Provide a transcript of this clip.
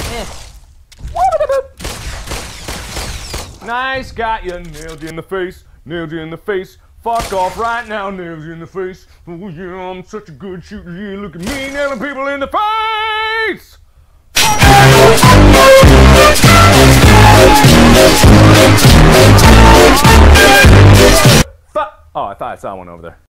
Nice, got you. Nailed you in the face. Nailed you in the face. Fuck off right now. Nailed you in the face. Oh yeah, I'm such a good shooter. Yeah, look at me nailing people in the face. Oh, I thought I saw one over there.